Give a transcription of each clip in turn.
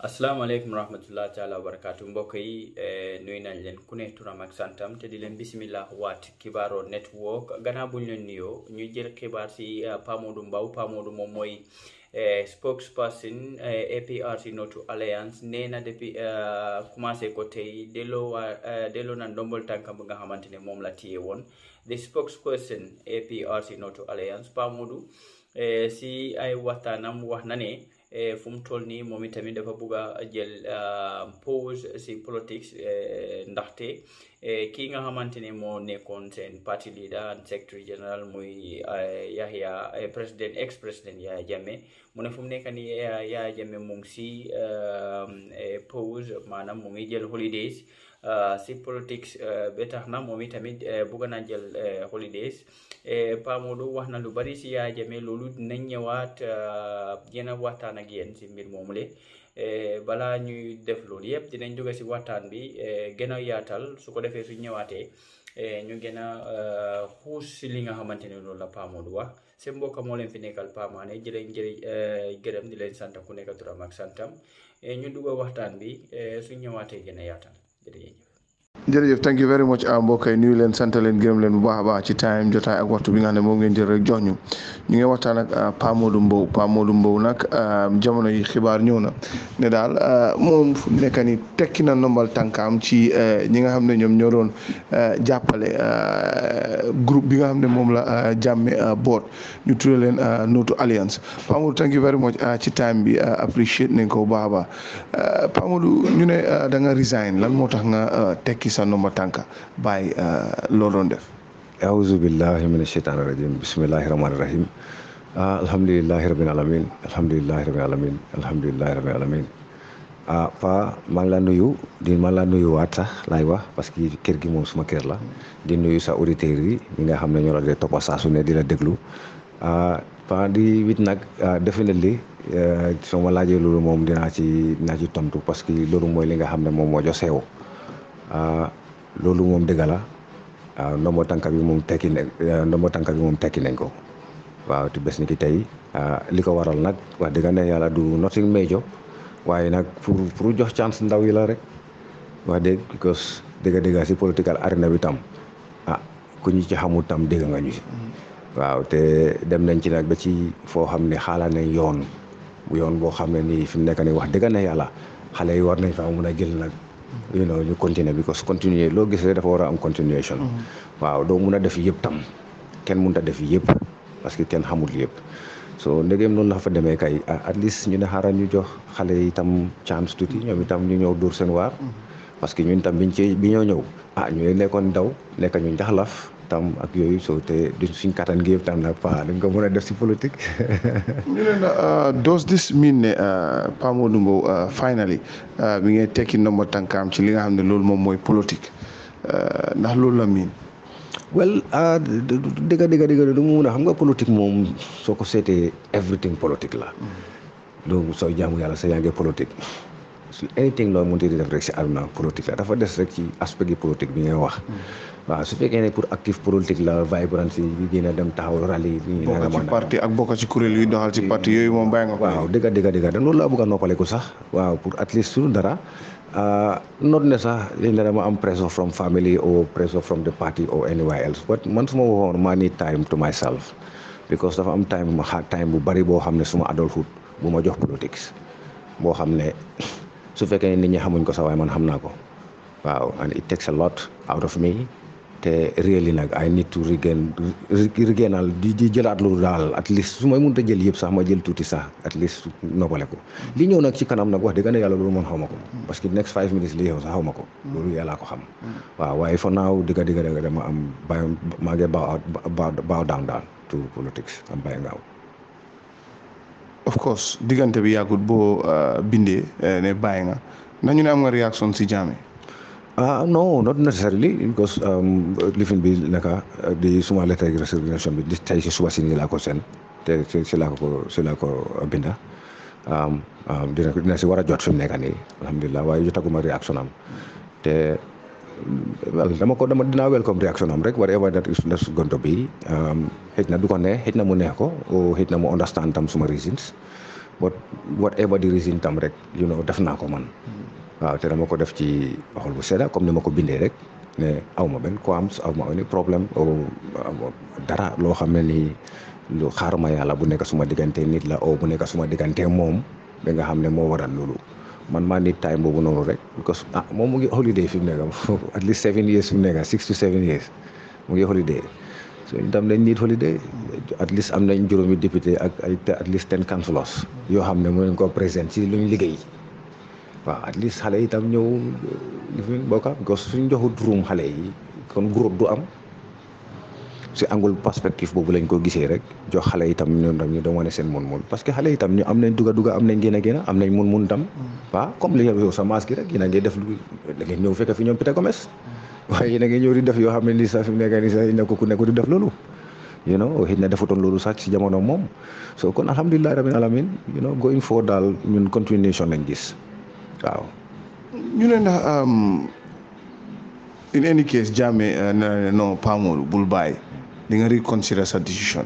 asalaamaaleykum rahmatullah taala wa barakaatu mbokk yi nuyu nañ leen ku ne turam ak santam te di leen bismillah waat Kibaroo network gannaaw bu ñu leen nuyoo ñu jël xibaar si Pa Modou Mbowe Pa Modou moom mooy spokesperson APRC Noto Alliance nee na depuis commencé ko tey delloo na ndombol tànkam bi nga xamante ne moom la téye woon the spokesperson APRC Noto Alliance Pa Modou si ay waxtaanam wax na ne fu mu toll nii moom itamit dafa bugg a jël pause si politique ndaxte kii nga xamante ne moo nekkoon seen party leader and secretary general muy président ex président Yaya Jammeh mu ne fu mu nekk nii Yaya Jammeh mu ngi si pause maanaam mu ngi jël holidays si politique ba tax na moom itamit bugg naa jël holidays Pa Modou wax na lu bari si Yaya Jammeh loolu dinañ ñëwaat gën a waxtaan ak yéen si mbir moomu le balaa ñuy def loolu yëpp dinañ jóge si waxtaan bi gën a yaatal su ko defee su ñëwaatee ñu gën a xuus si li nga xamante ne loolu la Pa Modou wax seen mbokk moo leen fi nekkal Pa Mané gërëm di leen sant ku nekk turam ak santam ñu dugg waxtaan bi su ñëwaatee gën a yaatal jërëjëf thank you very much mbokk yi nuyu leen sant leen gërëm leen bu baax a baax ci time jotaay ak waxtu bi nga xam ne moom ngeen jël rek jox ñu ngi waxtaan ak Pa Modou Mbowe nag jamono yi xibaar ñëw na ne daal moom fu nekk ni tekki na ndombal tànkaam ci ñi nga xam ne ñoom ñoo doon jàppale groupe bi nga xam ne moom la Jammeh boot ñu tuddee leen Noto Alliance Pa Modou thank you very much ci time bi appreciate nañ ko bu baax a baax Pa Modou ñu ne da nga resign lan moo tax nga tekki sa ndomba tànka bàyyi loo doon def auzu billahi mina shaytaani rajim bismillahi rahmaani rahim alhamdulillahi rabbil alamin alhamdulillahi rabbil alamin Pa maa ngi la nuyu waat sax laay wax parce que kër gi moom suma kër la di nuyu sa auditeurs yi ñi nga xam ne ñoo la dee toppa saa su ne di la déglu Pa di wit nag definitely soo ma laajee loolu moom dinaa ci tontu parce que loolu mooy li nga xam ne moom moo jo seew loolu moom dëgg la ndombo tànka bi moom tekki nañ ko waaw te bés ni ki tey li ko waral nag wax dëgg ne yàlla du nothing major waaye nag pour jox chance ndaw yi la rek wax dëgg because dëgg si political arena bi tam ku ñu ci xamul tam dégg nga ñu si waaw te dem nañ ci nag ba ci foo xam ne xaala nañ yoon boo xam ne nii fi mu nekk nii wax dëgg ne yàlla xale yi war nañ fa mun a jël nag ñu continuer because continuer loo gis rek dafa war a am continuation waaw doo mun a def yëpp tam kenn mënut a def yëpp parce que kenn xamul yëpp so ndegem noonu la fa demee kay at least ñu ne xaaral ñu jox xale yi tam chance tuuti ñoom itam ñu ñëw dóor seen waar parce que ñun tam bi ñoo ñëw ñu nekkoon daw nekk ñu njaxlaf tam ak yooyu so te du suñ kattan gi yëpp tam nag Pa dañ ko mën a def si politique ñu ne la does this mean ne Pa Modou Mbowe finally bi ngay tekki ndomba tànkaam ci li nga xam ne loolu moom mooy politique ndax loolu la miin well dëgg du mu mun a xam nga politique moom soo ko seetee everything politique la loolu soo jaamu yàlla sa yaa ngi politique anything loo mënti di def rek si àdduna politique la dafa des rek ci aspect yi politique bi ngay wax waaw su fekkee ne pour actif politique la vibrance yi gën a dem taxaw rally yi bokk ci parti ak bokk ci kuréel yi doxal ci parti yooyu moom bàyyi nga ko waaw dëgg da loolu laa bëgg a noppaleku sax waaw pour at least suñu dara not ne sax léegi ne dama am pressure from family or pressure from the party or anywhere else but man suma waxoon maa need time to myself because dafa am time bu bari boo xam ne suma adulthood bu ma jox politics boo xam ne su fekkee nit ñi xamuñ ko sax waaye man xam naa ko waaw and it takes a lot out of me te really nag I need to regainal di jëlaat loolu daal at least su may mënut a jël yëpp sax ma jël tuuti sax at least noppale ko li ñëw nag ci kanam nag wax dëgg ne yàlla loolu man xaw ma ko parce que next 5 minutes li yow sax xaw ma ko loolu yàllaa ko xam waaw waaye for now dëgg dama am maa ngi bow down daal to politics am bàyyi ngaaw of course diggante bi yàggut boo bindee ne bàyyi nga nañu ne am nga réaction si Jammeh no not necessarily because lifin bi naka di suma lettre de resignation bi di tey si suba si nii laa ko seen te si laa ko binda dina si war a jot fi mu nekk nii alhamdulilah waaye jotaguma réaction am te dinaa welcome réaction am rek whatever that is going to be xëj na du ko neex xëj na mu neex ko xëj na mu understand tam suma reasons but whatever the reason tam rek def naa ko man waaw te dama ko def ci xol bu sedda comme ni ma ko bindee rek ne aw ma benn qualms aw ma any problème dara loo xam ne nii lu xaaruma yàlla bu nekk suma diggante nit la bu nekk suma diggante moom ba nga xam ne moo waral loolu man maa nit time boobu noonu rek because moom mu ngi holiday fi mu nekk at least 7 years fi mu nekk 6 to 7 years mu ngi holiday so itam dañ need holiday at least am nañ juróomi député ak ay at least 10 councillors yoo xam ne mën nañ ko présent ci luñ liggéey waaw at least xale yi itam ñëw li fi bokka because suñ joxut room xale yi kon groupe du am si angle perspective boobu lañ ko gisee rek jox xale itam ñoom tam ñu doon wane seen mun-mun parce que xale itam ñu am nañ duga am nañ génn am nañ mun-mun tam waaw comme li yow sa masque rek yéen a ngi def da ngeen ñëw fekk fi ñoom Peter Gomez waaye yéen a ngi ñëw di def yoo xam ne nii sax fi mu nekk nii sax ku nekk di def loolu xëy na defutoon loolu sax si jamono moom so kon alhamdulilah rabbil alamin going forward daal ñun continuation lañ gis waaw. ñu ne ndax in any case Jammeh non Pa Modou bul bàyyi di nga reconsider sa decision.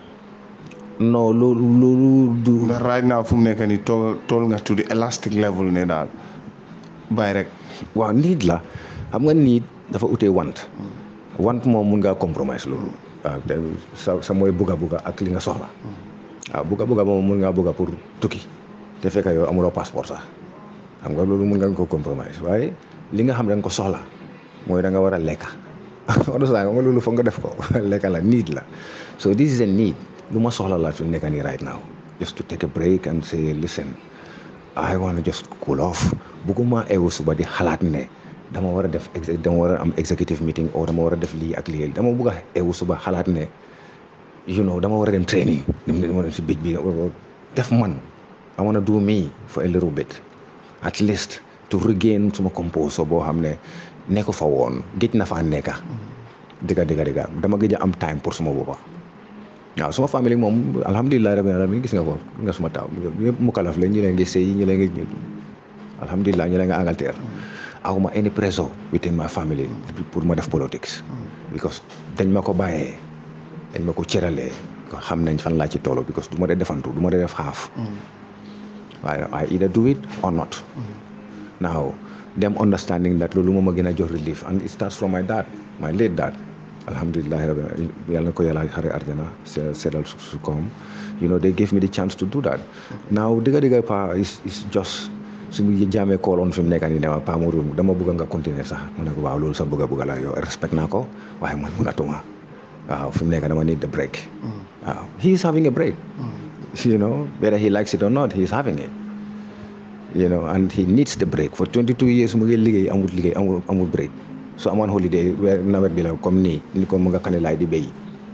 non loolu du. ndax right now fu mu nekk nii tool nga to the elastic level ne daal bàyyi rek. waaw nit la xam nga nit dafa utee want moom mun ngaa compromise loolu. waaw te sa mooy bugga ak li nga soxla. waaw bugga moom mun ngaa bugga pour tukki te fekk yow amuloo passeport sax xam nga loolu mun nga ko compromise waaye li nga xam da nga ko soxla mooy da nga war a lekka nga loolu foog nga def ko lekka la need la so this is a need lu ma soxla la fi mu nekk nii right now just to take a break and say listen I want to just cool off bugguma eewu suba di xalaat ne dama war a am executive meeting or dama war a def lii ak lii dama bugg a eewu suba xalaat ne dama war a dem training dama dem si bij bi def man I want to do me for a little bit at least to regain suma compose boo xam ne nekk fa woon géej na faa nekka dëgga dama gëj a am time pour suma boppa waaw suma famille moom alhamdulilah rabbil alamin gis nga ko nga suma taw ñëpp mu kalaf la ñu leen ngi sëy ñu leen ngi alhamdulilah ñu leen nga Angleterre awma any pressure within my family pour ma def politics because dañ ma ko bàyyee dañ ma ko cëralee xam nañ fan laa ci toolo because du ma dee defantu du ma dee def xaaf waaye I either do it or not now them understanding that loolu moom a gën a jox relief and it starts from my late dad alhamdulillahi rabbi yàlla na ko yàlla xare arjana seddal su koom they gave me the chance to do that now digga pa is just suñu Jammeh call on fi mu nekk nii dama Pa Modou dama bëgg nga continuer sax mu ne ko waaw loolu sax bëgg la yow respect naa ko waaye man mënatuma waaw fi mu nekk dama need the break waaw he is having a break whether he likes it or not he is having it and he needs the break for 22 years mu ngi liggéey amul break so amoon holiday weer nawet bi la comme nii ni ko mu nga kane laay di béy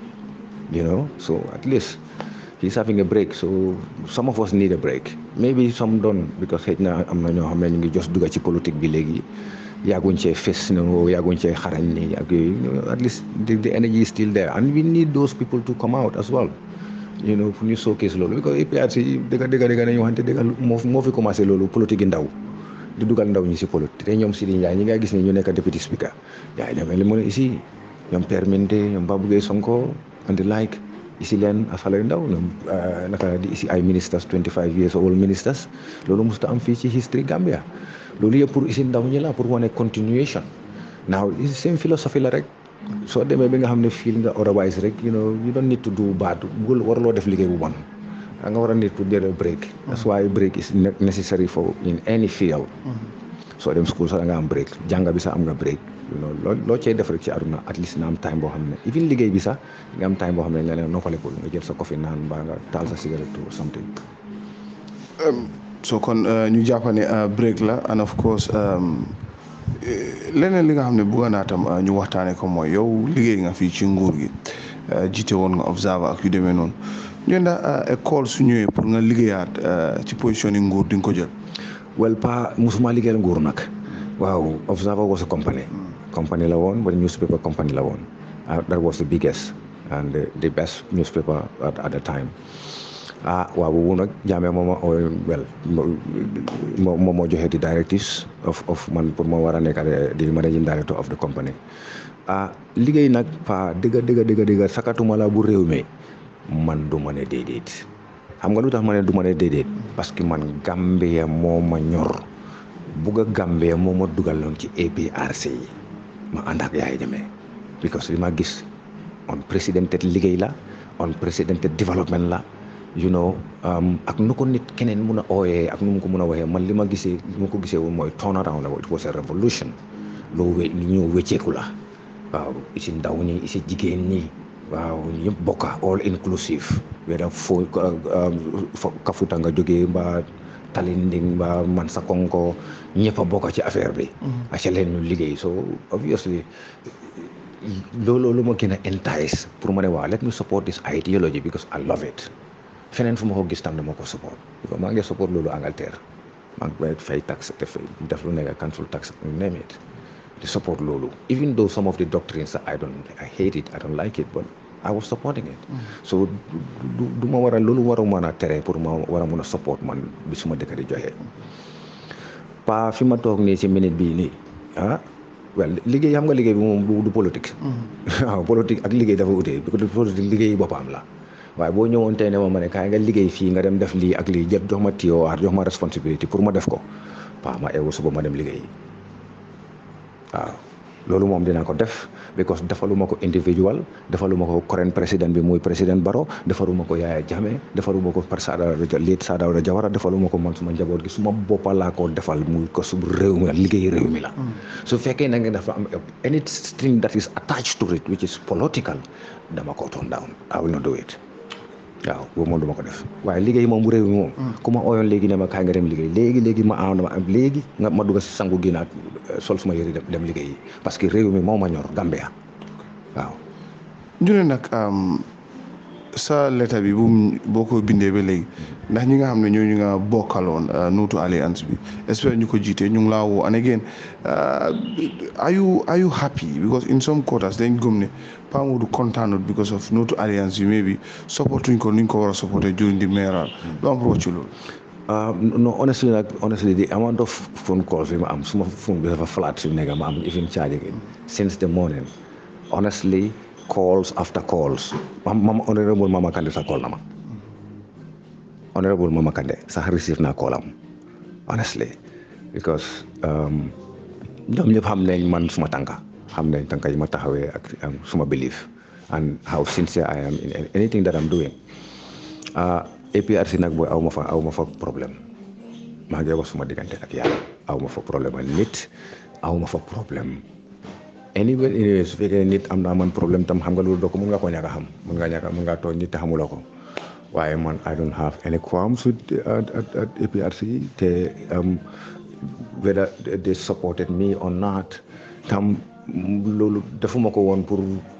so at least he's having a break so some of us need a break maybe some don't because xëy na am na ñoo xam ne ñu ngi just dugga ci politique bi léegi yàgguñ cee fes yàgguñ cee xarañ ni ak yooyu at least the energy is still there and we need those people to come out as well pour ñu showcase loolu because APRC dëgg nañu waxante dëgg moo fi commencé loolu politique yi ndaw di dugal ndaw ñi si politique te ñoom Sidi Ndiaye ñi nga gis ne ñu nekk député speaker yaay demee li mu ne ici ñoom Père Minte ñoom Babou Gueye Sonko and the like ici leen afale ndaw ñoom naka di ici ay ministers 25 years old ministers loolu musta am fii ci history Gambia loolu yëpp pour ici ndaw ñi la pour wane continuation now same philosophie la rek soo demee bi nga xam ne feel nga otherwise rek you don't need to do bad warloo def liggéey bu bon nga war a need to get a break that's why break is necessary for in any field soo dem school sax da nga am break jànga bi sax am nga break loo cee def rek ci aduna at least na am time boo xam ne even liggéey bi sax nga am time boo xam ne nga leen noppalekul nga jël sa coffee naan mbaa nga taal sa cigarette or something so kon ñu jàpp ne break la and of course leneen li nga xam ne bëgg naa tam ñu waxtaane ko mooy yow liggéey nga fii ci nguur gi jiite woon nga observer ak yu demee noonu ñu ndax école su ñëwee pour nga liggéeyaat ci position yi nguur di nga ko jël. well pa musuma liggéeyal nguur nag waaw observer was a company la woon but newspaper company la woon that was the biggest and the best newspaper at the time waaw boobu nag Jammeh moom moo joxe di directives of man pour ma war a nekk di managing director of the company liggéey nag pa dëgga sakatuma la bu réew mi man du ma ne déedéet xam nga lu tax ma ne du ma ne déedéet parce que man Gambia moo ma ñor bugg a Gambia moo ma dugaloon ci APRC yi ma ànd ak Yaya Jammeh because li ma gis unprecedented liggéey la unprecedented development la ak nu ko nit keneen mun a ooyee ak nu mu ko mun a waxee man li ma ko gisee woon mooy turn around la it was a revolution lu ñëw wécceeku la waaw si ndaw ñi si jigéen ñi waaw ñëpp bokka all inclusive weda fo Kafuta nga jógee mbaa Talinding mbaa Mansakonko ñëpp a bokka ci affaire bi aca leen ñu liggéey so obviously loolu lu ma gën a entice pour ma ne waaw let me support this ideology because I love it feneen fu ma ko gis tam dama ko support because maa ngi support loolu Angleterre maa ngi fay tax def lu nekk cancel tax name it to support loolu even though some of the doctrines I hate it I don't like it but I was supporting it so du ma war a loolu war a mën a tere pour ma war a mën a support man bi suma dëkk di joxe pa fi ma toog nii si minute bii nii liggéey xam nga liggéey bi moom du politique waaw politique ak liggéey dafa utee politique liggéey boppam la waaye boo ñëwoon tey ne ma ne kaay nga liggéey fii nga dem def lii ak lii jëpp jox ma TOR jox ma responsibility pour ma def ko pa ma eewu suba ma dem liggéey waaw loolu moom dinaa ko def because defaluma ko individual defaluma ko current président bi muy président Barrow defaluma ko Yaya Jammeh defaluma ko Late Sir Dawda Jawara defaluma ko man suma njaboot gi suma boppa laa ko defal muy ko su réew mi la liggéey réew mi la su fekkee na nga dafa am anything that is attached to it which is political dama ko turn down I will not do it waaw boobu moom duma ko def waaye liggéey moom bu réew mi moom ku ma ooyoon léegi ne ma kaay nga dem liggéey léegi ma am léegi nga ma dugg si sangu génnaat sol suma yëri dem liggéey parce que réew mi moo ma ñor Gambia waaw ñu ne nag sa lettre bi boo ko bindee ba léegi ndax ñi nga xam ne ñooñu nga bokkaloon Nuutu Alliance bi espère ñu ko jiite ñu ngi laa woo and again are you happy because in some quarters dañ gëm ne Pa Modou kontaanut because of Nuutu Alliance bi maybe supportuñ ko ni ñu ko war a supporter during the mayoral loo am pour wax ci loolu no honestly the amount of phone calls bi ma am suma phone bi dafa flat fi mu nekk ma am even charging it since the morning honestly calls after calls honorable Mama Kandeh sa call na ma honorable Mama Kandeh sax receive naa call am honestly because ñoom ñëpp xam nañ man suma tànka xam nañ tànka yi ma taxawee ak suma belief and how sincere I am in anything that I'm doing APRC nag booy aw ma fa problème maa ngi wax suma diggante ak yàlla aw ma fa problème ak nit aw ma fa problème anyway su fekkee nit am naa man problème tam xam nga loolu doo ko mun nga ko ñàkk a xam mun ngaa tooñ nit te xamuloo ko waaye man I don't have any qualms with APRC te whether they supported me or not tam loolu defuma ko woon pour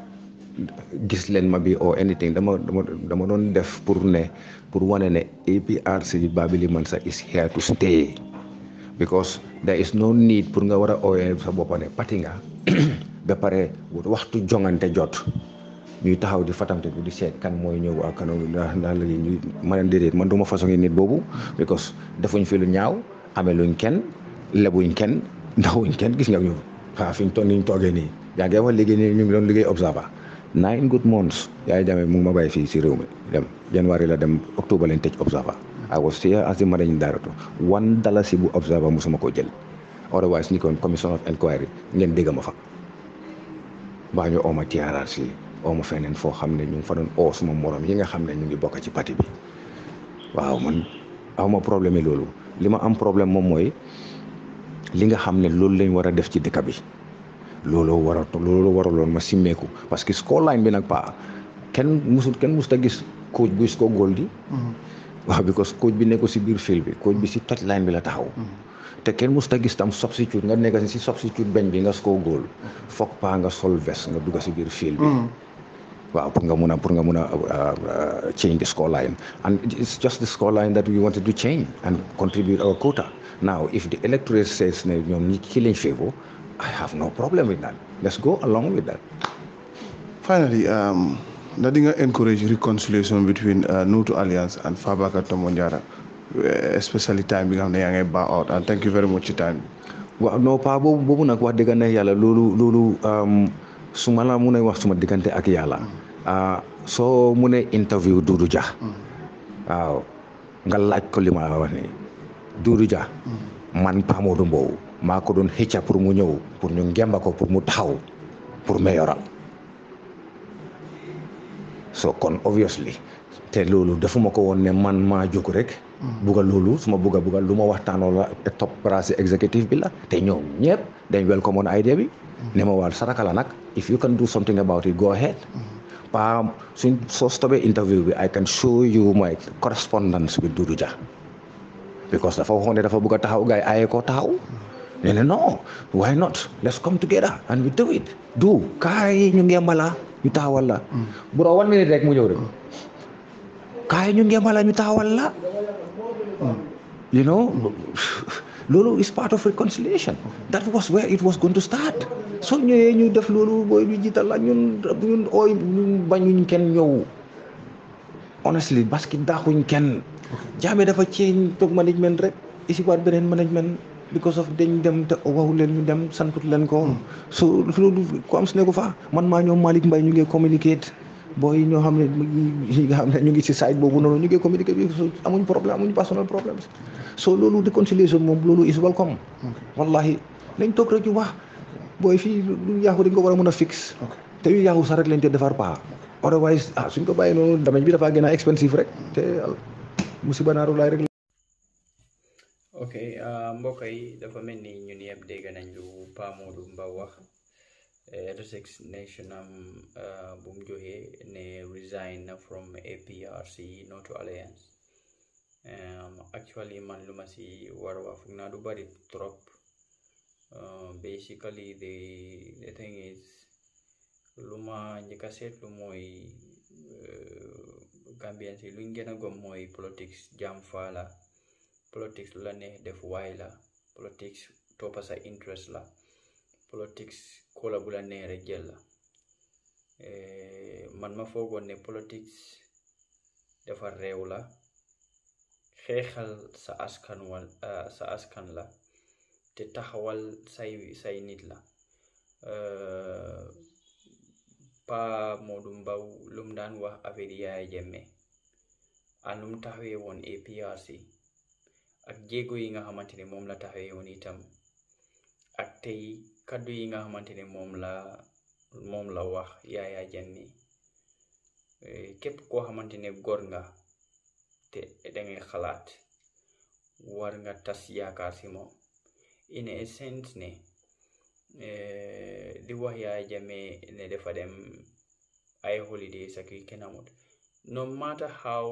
gis leen ma bi or anything dama doon def pour wane ne APRC Babili Mansa is here to stay because there is no need pour nga war a ooyee sa boppa ne pati nga ba pare waxtu jongante jot ñuy taxaw di fatamte di seet kan mooy ñëw ak kan ndax la ñuy man déedéet man duma façon nit boobu because defuñ fi lu ñaaw amee luñ kenn lebuñ kenn ndaxuñ kenn gis nga ñu fi ñu niñ toogee nii yaa ngi wax léegi nii ñu ngi doon liggéey observer 9 good months Yaya Jammeh mu ngi ma bàyyi fii si réew mi dem January la dem October lañ tëj observer I was here as the managing director $1 bu observer musuma ko jël otherwise ni kon commission of inquiry ngeen dégg ma fa baa ñu ooma TRRC ooma feneen foo xam ne ñu ngi fa doon oo suma morom yi nga xam ne ñu ngi bokk ci parti bi waaw man awma problème yi loolu li ma am problème moom mooy li nga xam ne loolu lañ war a def ci dëkk bi loolu waraloon ma simmeeku parce que scoreline bi nag kenn musut a gis coach buy score goal di waaw because coach bi nekk si biir field bi coach bi si touchline bi la taxaw te kenn musut a gis tam substitute nga nekk si substitute bench bi nga score goal foog nga sol vest nga dugg si biir field bi waaw pour nga mun a change the scoreline and it's just the scoreline that we wanted to change and contribute our quota now if the electorate says ne ñoom ñi ki lañ favor I have no problem with that. Let's go along with that. Finally, that you encourage reconciliation between Nuutu Alliance and Fabakary Tombong Jatta, especially time being a bar out. And thank you very much for your time. Well, no, boobu nag wax dëgg na yàlla loolu suma la mun a wax suma diggante ak yàlla. Soo mu ne interview Dudu Jah. waaw nga laaj ko li ma la wax ni Doudou Dia man Pa Modou Mbow maa ko doon xëcca pour mu ñëw pour ñu ngemba ko pour mu taxaw pour mayoral so kon obviously te loolu defuma ko woon ne man maa jóg rek bugga loolu suma bugga lu ma waxtaanoo la top brass executive bi la te ñoom ñëpp dañ welcome on idea bi ne ma waal saraka la nag if you can do something about it go ahead pa suñ soo stopee interview bi I can show you my correspondence with Doudou Dia because dafa waxoon ne dafa bugg a taxaw gars yi aaye koo taxaw ne ne non why not let's come together and we do it kaay ñu ngembala ñu taxawal la bu doon 1 minute rek mu ñëw rek kaay ñu ngembala ñu taxawal la you know loolu is part of reconciliation that was where it was going to start soo ñëwee ñu def loolu booy ñu jiital la ñun ooy ñun bañuñ kenn ñëw honestly parce que daaxuñ kenn Jammeh dafa change toog management rek isi waat beneen management because of dañ dem te waxu leen ñu dem santut leen ko so loolu ko am si ne ko fa man maa ñoom Malick Mbaye ñu ngi communicate booy ñoo xam ne ñu ngi si side boobu noonu ñu ngi communicate bi amuñ problème amuñ personal problème so loolu réconciliation moom loolu is welcome wallahi nañ toog rek ñu wax booy fii lu yaaxu dañ ko war a mën a fixe te yu yaaxu sax rek lañ te defar paa otherwise suñ ko bàyyi noonu damage bi dafa gën a expensive rek te musiba naaru laay rek ok mbokk yi dafa mel ni ñun yëpp dégg nañ lu Pa Modou Mbow wax resignation bu mu joxe ne resign from APRC not to Alliance actually man lu ma si war a wax foog naa du bari trop basically the thing is lu ma njëkk a seetlu mooy Gambian si luñ gën a gom mooy politics jam faala politics lu la neex def waay la politics toppa sa interest la politics kola bu la neex rek jël la man ma foogoon ne politics dafa réew la xeexal sa askan la te taxawal say nit la Pa Modou Mbow lum daan wax affaire Yaya Jammeh anum taxawee woon APRC ak jéego yi nga xamante ne moom la taxawee woon itam ak tey kaddu yi nga xamante ne moom la wax Yaya Jammeh képp koo xamante ne góor nga te dangay xalaat war nga tas yaakaar si moom in a sense ne di wax Yaya Jammeh ne dafa dem ay holidays ak yu kenn amut no matter how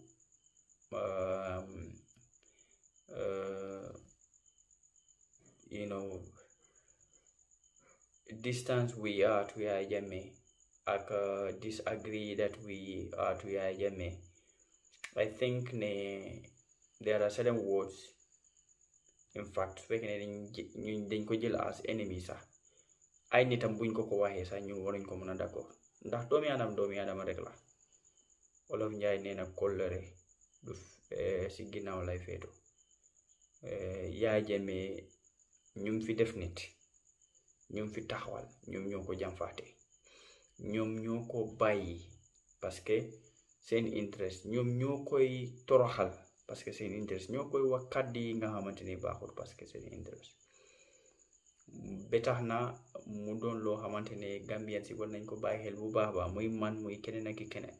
distance we are to Yaya Jammeh ak disagree that we are to Yaya Jammeh I think ne there are certain words in fact su fekkee ne dañ ko jël as enemy sax ay nitam buñ ko waxee sax ñun waruñ ko mën a d'accord ndax doomi aadama rek la Wolof Njaay nee na kóllëre du si ginnaaw lay feetu Yaya Jammeh ñum fi def nit ñum fi taxawal ñoom ñoo ko jàmfaate ñoom ñoo ko bàyyi parce que seen interest ñoom ñoo koy toroxal parce que seen interest ñoo koy wax kàddu yi nga xamante ni baaxul parce que seen interest ba tax na mu doon loo xamante ne Gambien si war nañ ko bàyyi xel bu baax baax muy man muy keneen ak keneen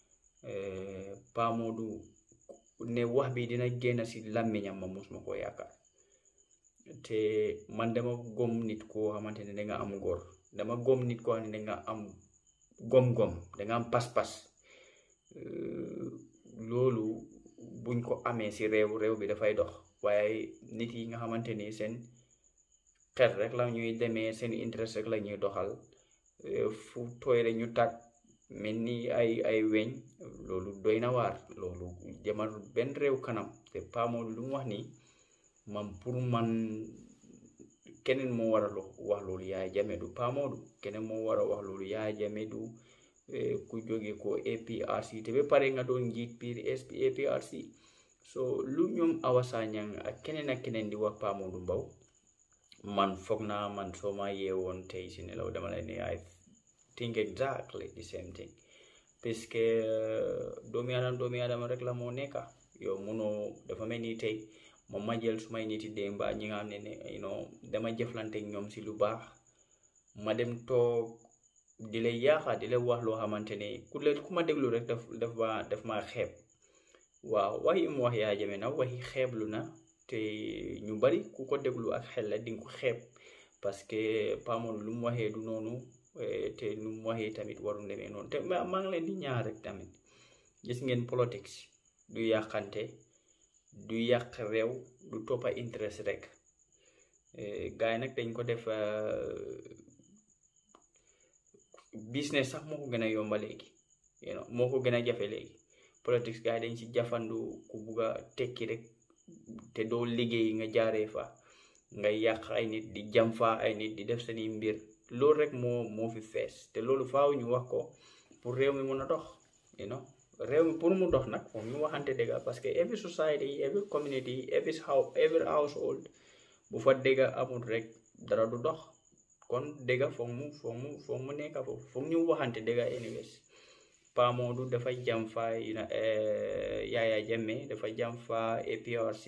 Pa Modou ne wax bi dina génn si làmmiñam ma musuma koo yaakaar te man dama gom nit koo xamante ne danga am góor dama gom nit koo xam ne danga am gom-gom danga am pas-pas loolu buñ ko amee si réew bi dafay dox waaye nit yi nga xamante ni seen xel rek la ñuy demee seen interest rek la ñuy doxal fu tooy rek ñu tàgg mel ni ay weñ loolu doy na waar loolu jamal benn réew kanam te Pa Modou lu mu wax nii man pour man keneen moo war a wax loolu Yaya Jammeh du Pa Modou keneen moo war a wax loolu Yaya Jammeh du ku jóge ko APRC te ba pare nga doon njiit biir APRC so lu ñoom Awa Sanyang ak keneen di wax Pa Modou Mbow man foog naa man soo ma yeewoon tey si nelaw dama lay ne I think exactly the same thing puisque doomi aadama rek la moo nekka yow munoo dafa mel ni tey moom ma jël sumay niti démba ñi nga xam ne dama jëflante ak ñoom si lu baax ma dem toog di lay yaaxa di lay wax loo xamante ne ku ma déglu rek daf ma xeeb waaw waxi mu wax Yaya Jammeh nag waxi xeeblu na te ñu bari ku ko déglu ak xel la dinga ko xeeb parce que Pa Modou lu mu waxee du noonu te lu mu waxee tamit waru demee noonu te maa ngi leen di ñaar rek tamit gis ngeen politique du yàqante du yàq réew du toppa interest rek gars yi nag dañ ko def business sax moo ko gën a yomba léegi moo ko gën a jafe léegi politique gars yi dañ ci jafandu ku bugg a tekki rek te doo liggéey nga jaaree fa nga yàq ay nit di jam fa ay nit di def seeni mbir loolu rek moo fi fees te loolu faaw ñu wax ko pour réew mi mën a dox réew mi pour mu dox nag foog ñu waxante dëgg parce que every society every community every household bu fa dëgg amul rek dara du dox kon dëgg foog mu nekk foofu foog ñu waxante dëgg anyways Pa Modou dafa jam fa Yaya Jammeh dafa jam fa APRC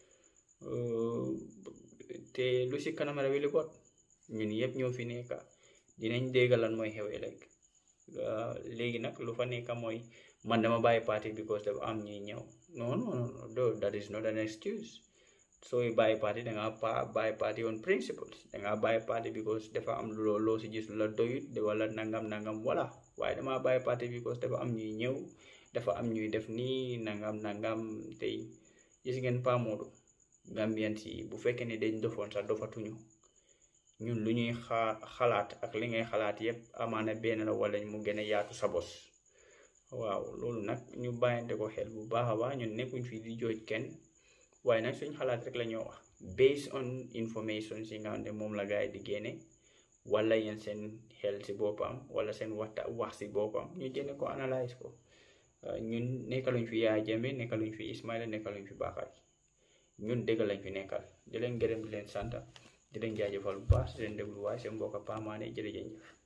te lu si kanam rawi li bot ñun yëpp ñoo fi nekka dinañ dégg lan mooy xewee léegi nag lu fa nekka mooy man dama bàyyi party because dafa am ñuy ñëw no that is not an excuse sooy bàyyi party danga bàyyi party on principles danga bàyyi party because dafa am loo si gis la doyut wala nangam wala waaye dama bàyyi party because dafa am ñuy ñëw dafa am ñuy def nii nangam tey gis ngeen Pa Modou Gambian si bu fekkee ne dañ dofoon sax dofatuñu ñun lu ñuy xalaat ak li ngay xalaat yépp amaana benn la wala mu gën a yaatu sa bos waaw loolu nag ñu bàyyante ko xel bu baax a baax ñun nekkuñ fi di jooj kenn waaye nag suñ xalaat rek la ñoo wax based on information si nga xam ne moom la gaay di génne wala yéen seen xel si boppam wala seen wax si boppam ñu génne ko analyse ko ñun nekkaluñ fi Yaya Jammeh nekkaluñ fi Ismaila nekkaluñ fi Bakary ñun dëgg lañ fi nekkal di leen gërëm di leen sant di leen jaajëfal bu baax di leen déglu waaye seen mbokk Pa Mané jërëjëf